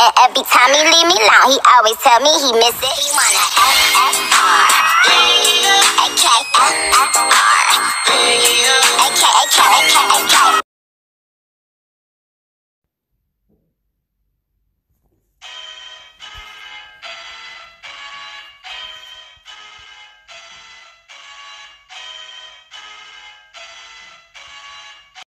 And every time he leave me alone, he always tell me he miss it. He wanna FFR. AK